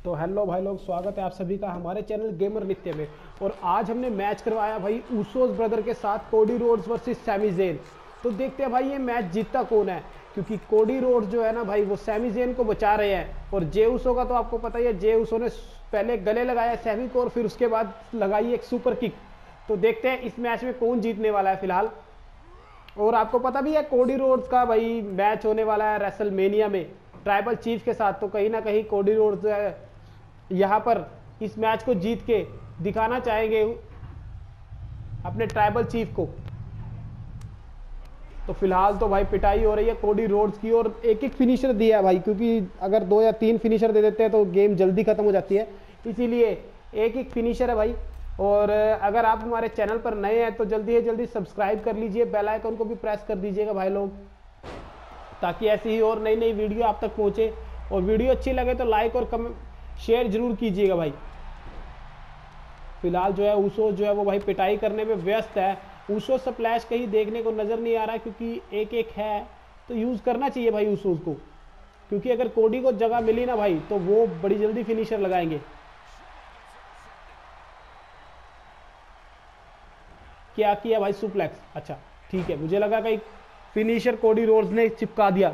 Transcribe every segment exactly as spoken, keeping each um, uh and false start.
तो हेलो भाई लोग, स्वागत है आप सभी का हमारे चैनल गेमर नित्य में। और आज हमने मैच करवाया भाई ऊसोस ब्रदर के साथ Cody Rhodes versus Sami Zayn. तो देखते हैं भाई ये मैच जीतता कौन है, क्योंकि कोडी रोड्स जो है ना भाई वो सैमी ज़ेन को बचा रहे हैं। और जे ऊसो का तो आपको पता ही है, जे ऊसो ने पहले गले लगाया सैमी को और फिर उसके बाद लगाई एक सुपर किक। तो देखते हैं इस मैच में कौन जीतने वाला है फिलहाल। और आपको पता भी है कोडी रोड्स का भाई मैच होने वाला है रेसलमेनिया में ट्राइबल चीफ के साथ। तो कहीं ना कहीं कोडी रोड्स जो है यहाँ पर इस मैच को जीत के दिखाना चाहेंगे अपने ट्राइबल चीफ को। तो फिलहाल तो भाई पिटाई हो रही है कोडी रोड्स की, और एक एक फिनिशर दिया है भाई, क्योंकि अगर दो या तीन फिनिशर दे देते हैं तो गेम जल्दी खत्म हो जाती है, इसीलिए एक एक फिनिशर है भाई। और अगर आप हमारे चैनल पर नए हैं तो जल्दी से जल्दी सब्सक्राइब कर लीजिए, बेल आइकन को भी प्रेस कर दीजिएगा भाई लोग, ताकि ऐसी ही और नई नई वीडियो आप तक पहुंचे। और वीडियो अच्छी लगे तो लाइक और कमेंट शेयर जरूर कीजिएगा भाई। फिलहाल जो है ऊसो जो है वो भाई पिटाई करने में व्यस्त है। ऊसो स्प्लैश कहीं देखने को नजर नहीं आ रहा, क्योंकि एक एक है तो यूज करना चाहिए भाई ऊसोस को, क्योंकि अगर कोडी को जगह मिली ना भाई तो वो बड़ी जल्दी फिनिशर लगाएंगे। क्या किया भाई, सुप्लेक्स। अच्छा ठीक है, मुझे लगा कहीं फिनिशर कोडी रोड्स ने चिपका दिया।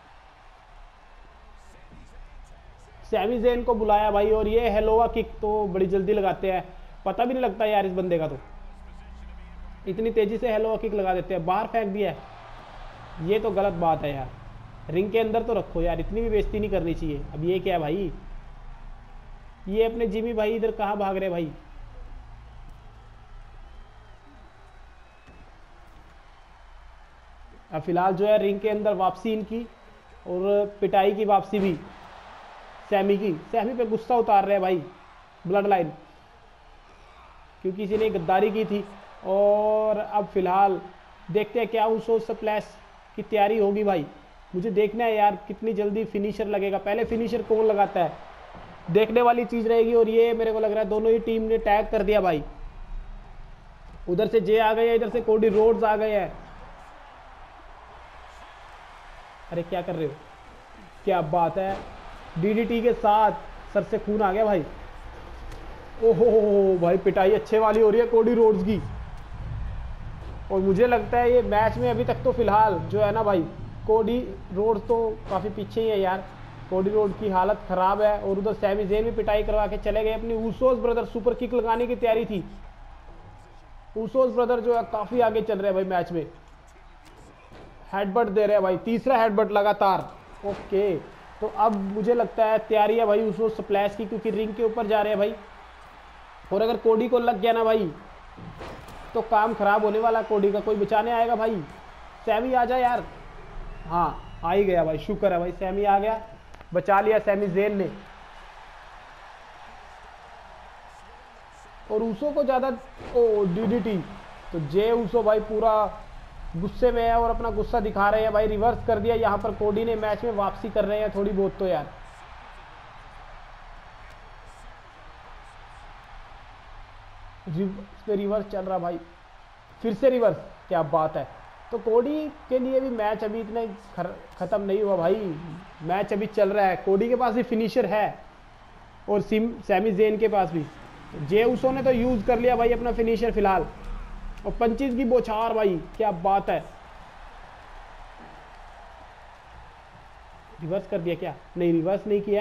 सैमी ज़ेन को बुलाया भाई, और ये हेलोवा किक तो बड़ी जल्दी लगाते हैं, पता भी नहीं लगता यार इस बंदे का, तो इतनी तेजी से हेलोवा किक लगा देते हैं। बाहर फेंक दिया है, ये तो गलत बात है यार। रिंग के अंदर तो रखो यार, इतनी भी बेइज्जती नहीं करनी चाहिए। अब ये क्या है भाई, ये अपने जिमी भाई इधर कहाँ भाग रहे भाई। अब फिलहाल जो है रिंग के अंदर वापसी इनकी, और पिटाई की वापसी भी सैमी की। सैमी पे गुस्सा उतार रहे हैं भाई ब्लड लाइन, क्योंकि किसी ने गद्दारी की थी। और अब फिलहाल देखते हैं क्या ऊसो स्प्लैश की तैयारी होगी भाई। मुझे देखना है यार कितनी जल्दी फिनिशर लगेगा, पहले फिनिशर कौन लगाता है, देखने वाली चीज रहेगी। और ये मेरे को लग रहा है दोनों ही टीम ने टैग कर दिया भाई। उधर से जे आ गए हैं, इधर से कोडी रोड्स आ गए हैं। अरे क्या कर रहे हो, क्या बात है। डीडीटी के साथ सर से खून आ गया भाई। ओहो भाई पिटाई अच्छे वाली हो रही है कोडी रोड्स की। और मुझे लगता है ये मैच में अभी तक तो फिलहाल जो है ना भाई कोडी रोड्स तो काफी पीछे ही है यार। कोडी रोड की हालत खराब है, और उधर सैमी ज़ेन भी पिटाई करवा के चले गए। अपनी ऊसोस ब्रदर सुपर किक लगाने की तैयारी थी। ऊसोस ब्रदर जो है काफी आगे चल रहे हैं भाई मैच में। हेडबट दे रहे हैं भाई, तीसरा हेडबट लगातार। ओके, तो अब मुझे लगता है तैयारी है भाई ऊसो स्प्लैश की, क्योंकि रिंग के ऊपर जा रहे हैं भाई। और अगर कोडी को लग गया ना भाई तो काम खराब होने वाला कोडी का। कोई बचाने आएगा भाई, सैमी आ जा यार। हाँ आ ही गया भाई, शुक्र है भाई सैमी आ गया, बचा लिया सैमी ज़ेन ने। और ऊसो को ज्यादा ओ डीडीटी, तो जे ऊसो भाई पूरा गुस्से में है और अपना गुस्सा दिखा रहे हैं भाई। रिवर्स कर दिया यहाँ पर कोडी ने, मैच में वापसी कर रहे हैं थोड़ी बहुत तो यार। रिवर्स पे रिवर्स चल रहा भाई, फिर से रिवर्स, क्या बात है। तो कोडी के लिए भी मैच अभी इतना खत्म नहीं हुआ भाई, मैच अभी चल रहा है। कोडी के पास भी फिनिशर है और सैमी ज़ेन के पास भी। जे ऊसो ने तो यूज कर लिया भाई अपना फिनिशर फिलहाल, और पंचिस की बौछार भाई, क्या बात है। रिवर्स कर दिया क्या, नहीं रिवर्स नहीं किया।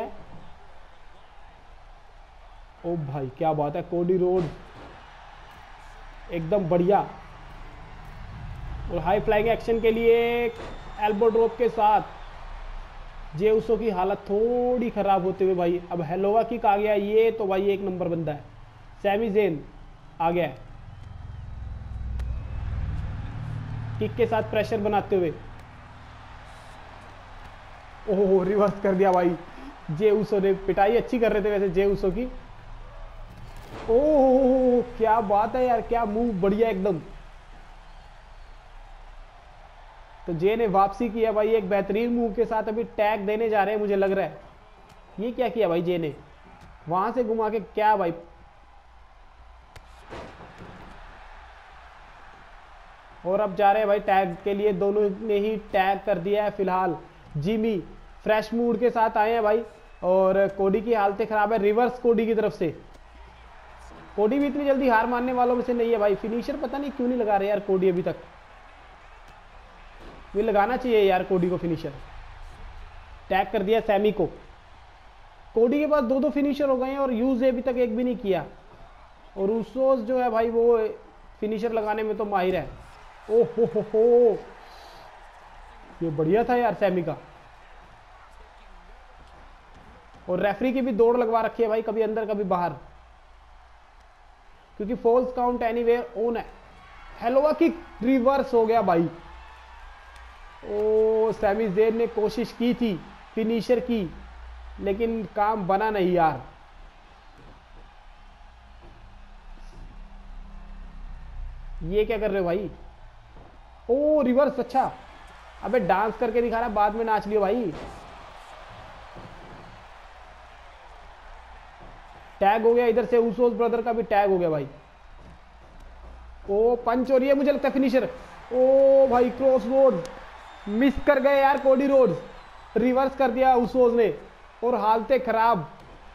ओ भाई क्या बात है, कोडी रोड एकदम बढ़िया। और हाई फ्लाइंग एक्शन के लिए एल्बो ड्रॉप के साथ जे ऊसो की हालत थोड़ी खराब होते हुए भाई। अब हेलोवा किक आ गया, ये तो भाई एक नंबर बंदा है। सैमी ज़ेन आ गया किक के साथ प्रेशर बनाते हुए। ओह रिवर्स कर दिया भाई जे ऊसो ने। पिटाई अच्छी कर रहे थे वैसे जे ऊसो की। ओह क्या बात है यार, क्या मूव बढ़िया एकदम। तो जे ने वापसी किया भाई एक बेहतरीन मूव के साथ। अभी टैग देने जा रहे हैं मुझे लग रहा है। ये क्या किया भाई जे ने, वहां से घुमा के, क्या भाई। और अब जा रहे हैं भाई टैग के लिए, दोनों ने ही टैग कर दिया है फिलहाल। जिमी फ्रेश मूड के साथ आए हैं भाई, और कोडी की हालतें खराब है। रिवर्स कोडी की तरफ से। कोडी भी इतनी जल्दी हार मानने वालों में से नहीं है भाई। फिनिशर पता नहीं क्यों नहीं लगा रहे यार कोडी अभी तक। ये लगाना चाहिए यार कोडी को फिनिशर। टैग कर दिया सैमी को। कोडी के पास दो दो फिनिशर हो गए हैं और यूज अभी तक एक भी नहीं किया। और उसूस जो है भाई वो फिनिशर लगाने में तो माहिर है। ओ हो हो हो, ये बढ़िया था यार सैमी का। और रेफरी की भी दौड़ लगवा रखी है भाई, कभी अंदर कभी बाहर, क्योंकि फॉल्स काउंट एनीवेयर ऑन है। हेलोवा किक रिवर्स हो गया भाई। ओ सैमी ज़ेन ने कोशिश की थी फिनिशर की, लेकिन काम बना नहीं यार। ये क्या कर रहे हो भाई? ओ रिवर्स, अच्छा। अबे डांस करके दिखा रहा, बाद में नाच लियो भाई। टैग हो गया इधर से। उसूस ब्रदर का भी टैग हो गया भाई। ओ पंच हो रही है, मुझे लगता है फिनिशर। ओ भाई क्रॉस रोड मिस कर गए यार कोडी रोड्स। रिवर्स कर दिया उसूस ने और हालतें खराब।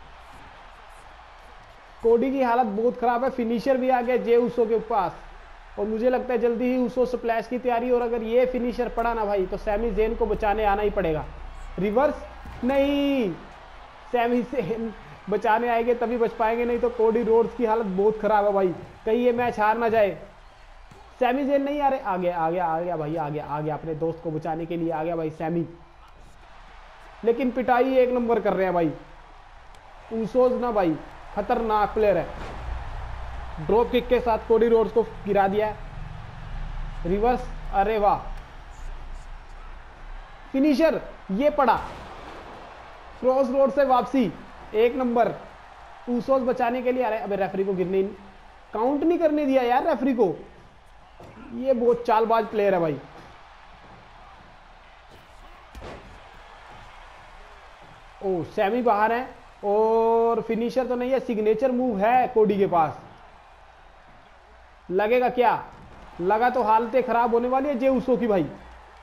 कोडी की हालत बहुत खराब है। फिनिशर भी आ गया जे उसो के पास और मुझे लगता है जल्दी ही उसो स्प्लैश की तैयारी। और अगर ये फिनिशर पड़ा ना भाई तो सैमी ज़ेन को बचाने आना ही पड़ेगा। रिवर्स नहीं, सैमी ज़ेन बचाने आएंगे तभी बच पाएंगे, नहीं तो कोडी रोड्स की हालत बहुत खराब है भाई। कहीं ये मैच हार ना जाए। सैमी ज़ेन नहीं आ रहे। आ गया आ गया आ गया भाई, आ गया आ गया अपने दोस्त को बचाने के लिए आ गया भाई सैमी। लेकिन पिटाई एक नंबर कर रहे हैं भाई उसूस ना भाई, खतरनाक प्लेयर है। ड्रॉप किक के साथ कोडी रोड्स को गिरा दिया है। रिवर्स, अरे वाह। फिनिशर ये पड़ा। क्रॉस रोड से वापसी, एक नंबर। उसूस बचाने के लिए आ रहे। अबे रेफरी को गिरने काउंट नहीं करने दिया यार रेफरी को। ये बहुत चालबाज प्लेयर है भाई। ओ सैमी बाहर है और फिनिशर तो नहीं है, सिग्नेचर मूव है कोडी के पास। लगेगा क्या? लगा तो हालतें खराब होने वाली है जे उसो की भाई।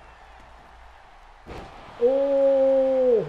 ओ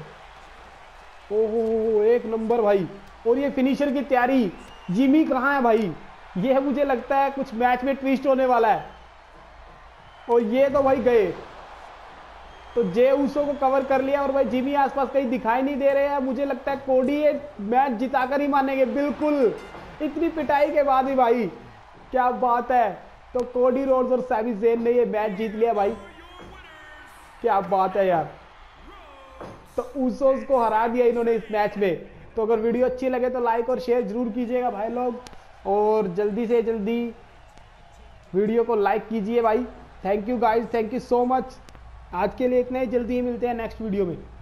ओहो एक नंबर भाई। और ये फिनिशर की तैयारी। जिमी कहां है भाई? ये मुझे लगता है कुछ मैच में ट्विस्ट होने वाला है। और ये तो भाई गए। तो जे उसो को कवर कर लिया और भाई जिमी आसपास कहीं दिखाई नहीं दे रहे हैं। मुझे लगता है कोडी ये मैच जिताकर ही मानेंगे बिल्कुल। इतनी पिटाई के बाद ही भाई, क्या बात है। तो कोडी रोड्स और सैमी ज़ेन ने ये मैच जीत लिया भाई। क्या बात है यार। तो उसोस को हरा दिया इन्होंने इस मैच में। तो अगर वीडियो अच्छी लगे तो लाइक और शेयर जरूर कीजिएगा भाई लोग, और जल्दी से जल्दी वीडियो को लाइक कीजिए भाई। Thank you guys, thank you so much. आज के लिए इतना ही, जल्दी ही मिलते हैं नेक्स्ट वीडियो में।